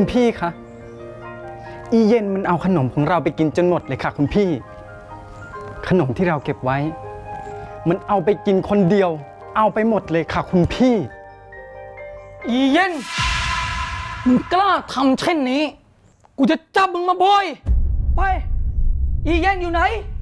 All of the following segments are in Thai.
คุณพี่คะอีเย็นมันเอาขนมของเราไปกินจนหมดเลยค่ะคุณพี่ขนมที่เราเก็บไว้มันเอาไปกินคนเดียวเอาไปหมดเลยค่ะคุณพี่อีเย็นมึงกล้าทำเช่นนี้กูจะจับมึงมาโบยไปอีเย็นอยู่ไหน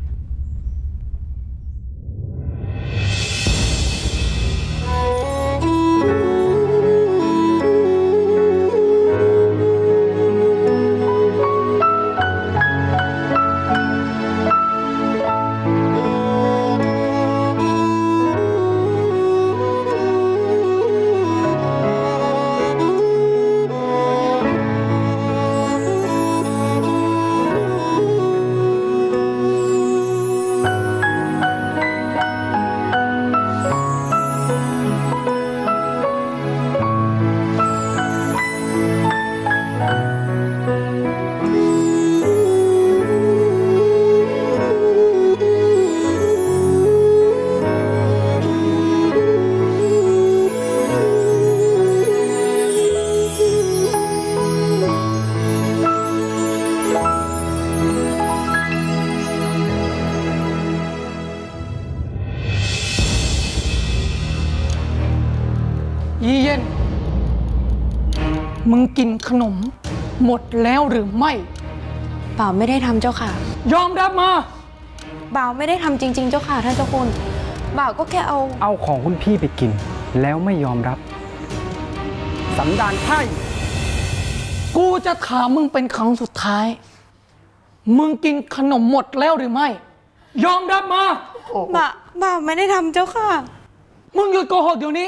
อีเย็นมึงกินขนมหมดแล้วหรือไม่บ่าวไม่ได้ทำเจ้าค่ะยอมรับมาบ่าวไม่ได้ทำจริงๆเจ้าค่ะท่านเจ้าคุณบ่าวก็แค่เอาของคุณพี่ไปกินแล้วไม่ยอมรับสันดานไพร่กูจะถามมึงเป็นครั้งสุดท้ายมึงกินขนมหมดแล้วหรือไม่ยอมรับมาบ่าวไม่ได้ทำเจ้าค่ะมึงหยุดโกหกเดี๋ยวนี้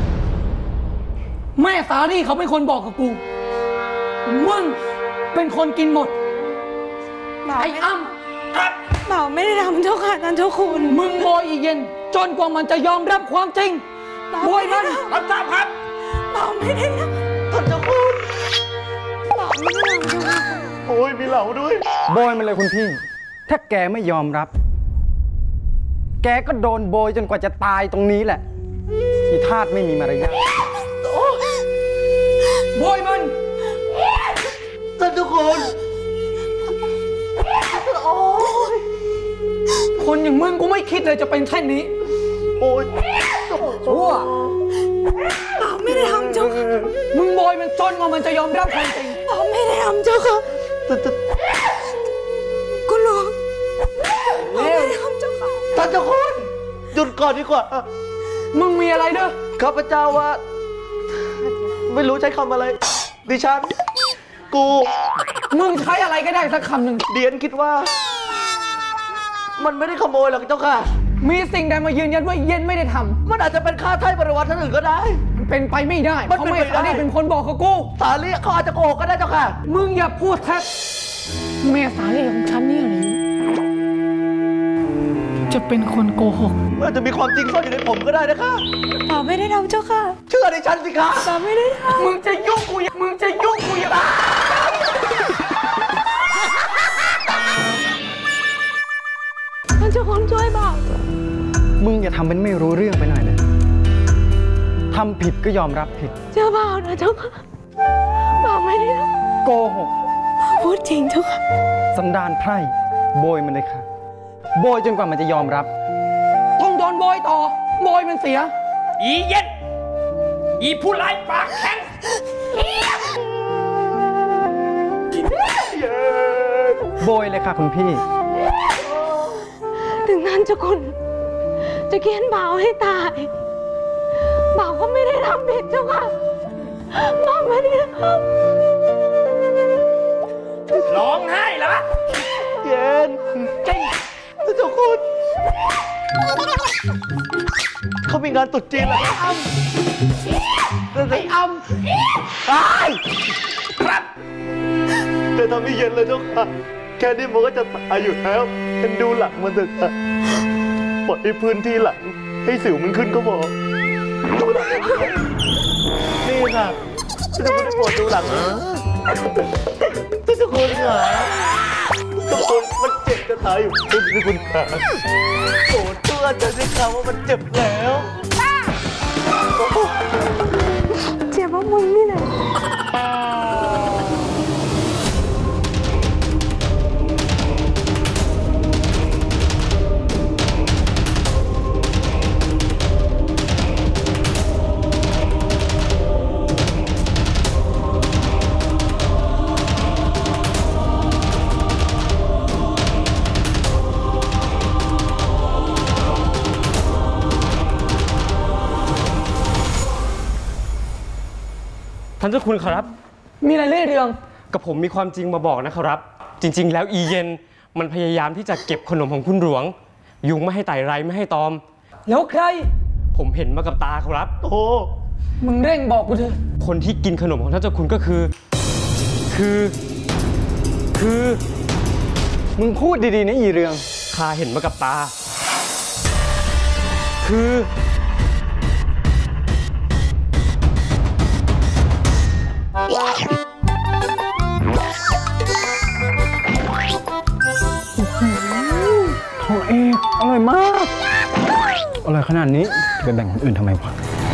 แม่สาลี่เขาเป็นคนบอกกับกูมึงเป็นคนกินหมดไอ้อ้ำบ่าวไม่ได้ทำเจ้าค่ะท่านเจ้าคุณมึงโบยอีเย็นจนกว่ามันจะยอมรับความจริงโบยมันรับทราบครับบ่าวไม่ได้ทำท่านเจ้าคุณบ่าวไม่ได้ทำเจ้าค่ะโอ้ยมีเหล่าด้วยโบยมันเลยคุณพี่ถ้าแกไม่ยอมรับแกก็โดนโบยจนกว่าจะตายตรงนี้แหละอีทาสไม่มีมารยาทโบยมันท่านทุกคนโอ้ยคนอย่างมึงกูไม่คิดเลยจะเป็นเช่นนี้โอ้ยชั่วบ่าวไม่ได้ทำเจ้าค่ะมึงโบยมันจนกว่ามันจะยอมรับความจริงบ่าวไม่ได้ทำเจ้าค่ะกูหลอกบ่าวไม่ได้ทำเจ้าค่ะท่านทุกคนหยุดก่อนดีกว่ามึงมีอะไรเด้อข้าพเจ้าว่าไม่รู้ใช้คำอะไรดิฉันกูมึงใช้อะไรก็ได้สักคำหนึ่งเดียนคิดว่ามันไม่ได้ขโมยหรอกเจ้าค่ะมีสิ่งใดมายืนยันว่าเย็นไม่ได้ทำมันอาจจะเป็นข้าไถ่บริวารท่านอื่นก็ได้เป็นไปไม่ได้เพราะแม่สาลีเป็นคนบอกกับกูสาลีเขาอาจจะโกหกก็ได้เจ้าค่ะมึงอย่าพูดแท้แม่สาลีของฉันเนี่ยหรือจะเป็นคนโกหกมันจะมีความจริงซ่อนอยู่ในผมก็ได้นะคะบ่าวไม่ได้ทำเจ้าค่ะเชื่อในฉันสิคะบ่าวไม่ได้ทำมึงจะยุ่งกูอย่าท่านเจ้าคุณช่วยบ่าวมึงอย่าทำเป็นไม่รู้เรื่องไปหน่อยเลยทำผิดก็ยอมรับผิดเจ้าบ่าวนะเจ้าค่ะบ่าวไม่ได้ทำโกหกพูดจริงเจ้าค่ะสันดานไพร่โบยมันเลยค่ะโบยจนกว่ามันจะยอมรับต้องโดนโบยต่อโบยมันเสียอีเย็นอีผู้ร้ายปากแข็งโบยเลยค่ะคุณพี่ถึงนั้นเจ้าคุณจะเกณฑ์บ่าวให้ตายบ่าวก็ไม่ได้ทำผิดเจ้าค่ะบ่าวไม่ได้ทำร้องไห้เหรอเย็นจริงเจ้าคุณเขามีงานตรุษจีนเหรอไอ้อ้ำครับจะทำให้เย็นเลยเจ้าค่ะแค่นี้มันก็จะตายอยู่แล้วเป็นดูหลังมันเถอะค่ะปล่อยให้พื้นที่หลังให้สิวมันขึ้นก็พอดูหลังนี่ค่ะจะไม่ได้ปวดดูหลังทุกคนค่ะทุกคนมันเจ็บจะตายอยู่ทุกคนค่ะโอ้ตัวจะสิค่ะว่ามันเจ็บแล้วเจ็บว่ามึงนี่แหละท่านเจ้าคุณครับมีอะไรเล่เรืองกับผมมีความจริงมาบอกนะครับจริงๆแล้วอีเย็นมันพยายามที่จะเก็บขนมของคุณหลวงยุงไม่ให้ไต่ไรไม่ให้ตอมแล้วใครผมเห็นมากับตาครับโอ้มึงเร่งบอกกูเถอะคนที่กินขนมของท่านเจ้าคุณก็คือมึงพูดดีๆนะอีเรืองข้าเห็นมากับตาทองเอกอร่อยมากอร่อยขนาดนี้ไปแบ่งคนอื่นทำไมวะ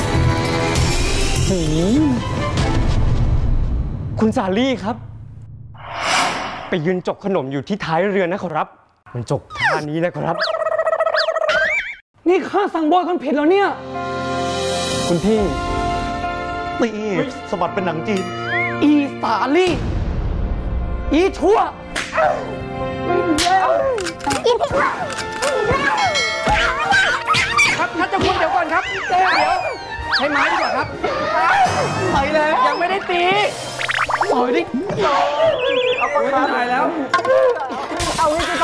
คุณสาลี่ครับไปยืนจกขนมอยู่ที่ท้ายเรือนะครับมันจกท่านี้นะครับนี่ข้าสั่งบอยคนผิดแล้วเนี่ยคุณพี่นี่สะบัดเป็นหนังจีนอีสาลี่อีชั่วครับท่านเจ้าคุณเดี๋ยวก่อนครับเดี๋ยวใช้ไม้ดีกว่าครับไปแล้วยังไม่ได้ตีปล่อยดิเอาไปตายแล้วเอาให้ไป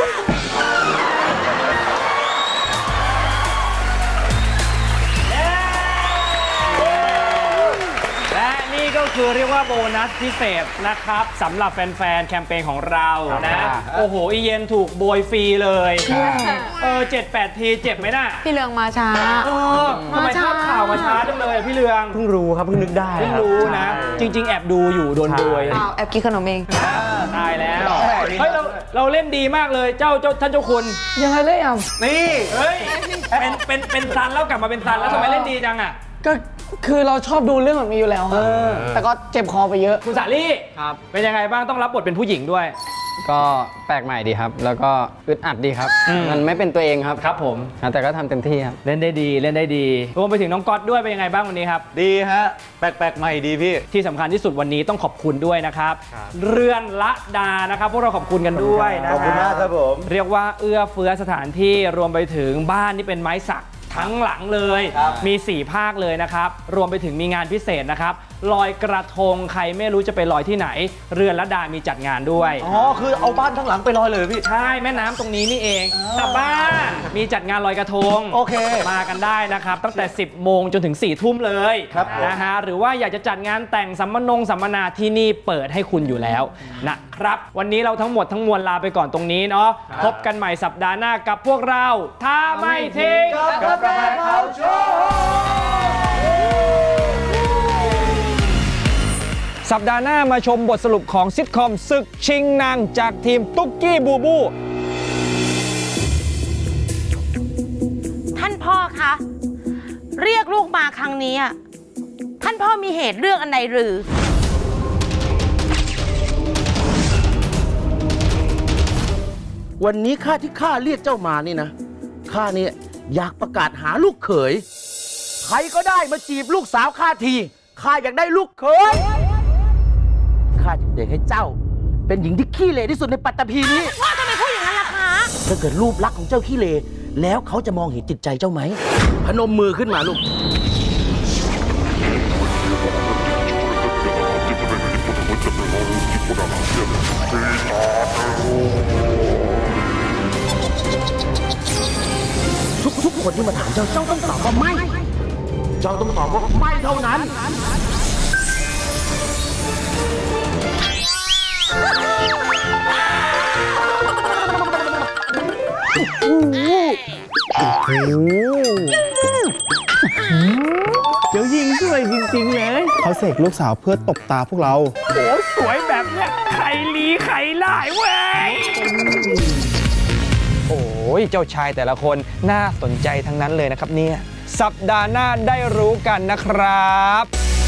และนี่ก็คือเรียกว่าโบนัสพิเศษนะครับสำหรับแฟนๆแคมเปญของเรานะโอ้โหอีเย็นถูกโบยฟรีเลย7-8 ทีเจ็บไหมน่ะพี่เรืองมาช้าทำไมทราบข่าวมาช้าจังเลยพี่เรืองเพิ่งรู้ครับเพิ่งนึกได้เพิ่งรู้นะจริงๆแอบดูอยู่โดนโบยแอบกินขนมเองตายแล้วเฮ้ยเราเล่นดีมากเลยท่านเจ้าคุณยังไงเล่นนี่เฮ้ยเป็นซันแล้วกลับมาเป็นซันแล้วทำไมเล่นดีจังอ่ะก็คือเราชอบดูเรื่องแบบนี้อยู่แล้วแต่ก็เจ็บคอไปเยอะคุณสาลี่ครับเป็นยังไงบ้างต้องรับบทเป็นผู้หญิงด้วยก็แปลกใหม่ดีครับแล้วก็อึดอัดดีครับมันไม่เป็นตัวเองครับครับผมแต่ก็ทำเต็มที่ครับเล่นได้ดีรวมไปถึงน้องก๊อตด้วยเป็นยังไงบ้างวันนี้ครับดีฮะแปลกใหม่ดีพี่ที่สำคัญที่สุดวันนี้ต้องขอบคุณด้วยนะครับเรือนละดานะครับพวกเราขอบคุณกันด้วยนะขอบคุณมากครับผมเรียกว่าเอื้อเฟื้อสถานที่รวมไปถึงบ้านที่เป็นไม้สักทั้งหลังเลยมี4ภาคเลยนะครับรวมไปถึงมีงานพิเศษนะครับลอยกระทงใครไม่รู้จะไปลอยที่ไหนเรือนละดามีจัดงานด้วยคือเอาบ้านทั้งหลังไปลอยเลยพี่ใช่แม่น้ำตรงนี้นี่เองแต่บ้านมีจัดงานลอยกระทงโอเคมากันได้นะครับตั้งแต่10 โมงจนถึง4 ทุ่มเลยนะฮะหรือว่าอยากจะจัดงานแต่งสัมมนาที่นี่เปิดให้คุณอยู่แล้วนะครับวันนี้เราทั้งหมดทั้งมวลลาไปก่อนตรงนี้เนาะพบกันใหม่สัปดาห์หน้ากับพวกเราถ้าไม่ทิ้งกับแฟนข่าวโชสัปดาห์หน้ามาชมบทสรุปของซิทคอมศึกชิงนางจากทีมตุ๊กกี้บูบูท่านพ่อคะเรียกลูกมาครั้งนี้ท่านพ่อมีเหตุเรื่องอันใดหรือวันนี้ข้าเรียกเจ้ามานี่นะข้าเนี่ยอยากประกาศหาลูกเขยใครก็ได้มาจีบลูกสาวข้าทีข้าอยากได้ลูกเขยข้าจะเด็กให้เจ้าเป็นหญิงที่ขี้เหร่ที่สุดในปัตตภีนี้พ่อทำไมพูดอย่างนั้นล่ะคะถ้าเกิดรูปลักษณ์ของเจ้าขี้เหร่แล้วเขาจะมองเห็นจิตใจเจ้าไหมพนมมือขึ้นมาลูกทุกคนที่มาถามเจ้าต้องตอบว่าไม่เจ้าต้องตอบว่าไม่เท่านั้นเจ้ายิงสวยจริงๆเลยเขาเสกลูกสาวเพื่อตบตาพวกเราโอ้สวยแบบเนี้ยใครลีใครไล่เว้ยโอ้ยเจ้าชายแต่ละคนน่าสนใจทั้งนั้นเลยนะครับเนี่ยสัปดาห์หน้าได้รู้กันนะครับ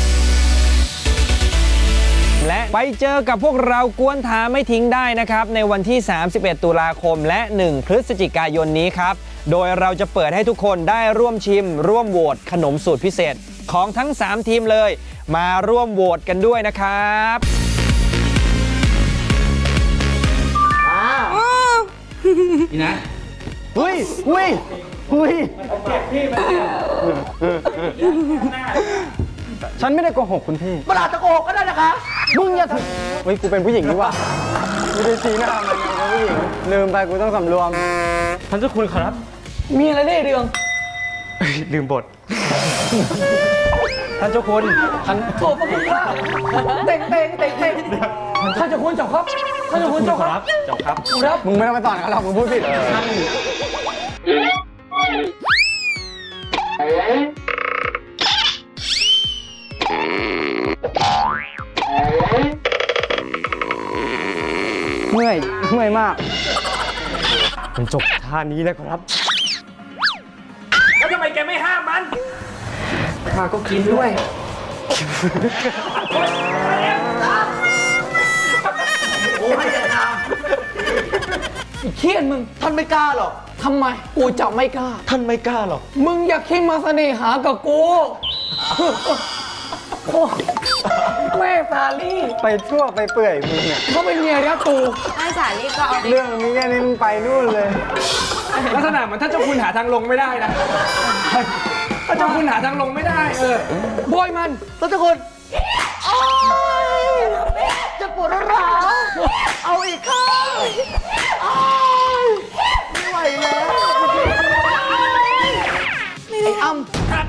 และไปเจอกับพวกเรากวนท้าไม่ทิ้งได้นะครับในวันที่31 ตุลาคมและ1 พฤศจิกายนนี้ครับโดยเราจะเปิดให้ทุกคนได้ร่วมชิมร่วมโหวตขนมสูตรพิเศษของทั้ง3ทีมเลยมาร่วมโหวตกันด้วยนะครับนี่นะเฮ้ยเก็บพี่มาฉันไม่ได้โกหกคุณพี่มันอาจจะโกหกก็ได้นะคะมึงอย่าทำเฮ้ย กูเป็นผู้หญิงนี่หว่ากูไปชี้หน้ามันไงเป็นผู้หญิง ลืมไปกูต้องสำรวมท่านเจ้าคุณครับมีอะไรได้เรื่องลืมบทท่านเจ้าคุณท่านโถพระคุณว่าเต่งท่านเจะคุณเจ้าครับท่านเจะคุณเจ้าครับเจ้าครับครับมึงไม่ต้องไปต่อกันหรอกมึงพูดผิดเมื่อยมากมันจบท่านี้นะครับแล้วทำไมแกไม่ห้ามมันข้าก็กินด้วยโอ้ยอย่าทำไอ้เคียนมึงท่านไม่กล้าหรอกทำไมกูจะไม่กล้าท่านไม่กล้าหรอกมึงอย่าคิดมาเสน่หากับกูโอ้แม่สาลี่ไปทั่วไปเปื่อยมึงเนี่ยเขาเป็นเมียรักกูให้สาลีก็เอาเรื่องนี้แค่นี้มึงไปนู่นเลยลักษณะเหมือนท่านเจ้าคุณหาทางลงไม่ได้นะท่านเจ้าคุณหาทางลงไม่ได้โบยมันท่านเจ้าคุณจะปวดร้าวเอาอีกค่ะไม่ไหวแล้วไอ้อ้ำ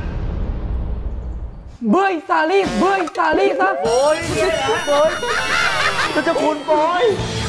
เบยสาลี่ซะโอ้ยเนี่ยนะโอ้ยท่านเจ้าคุณปอย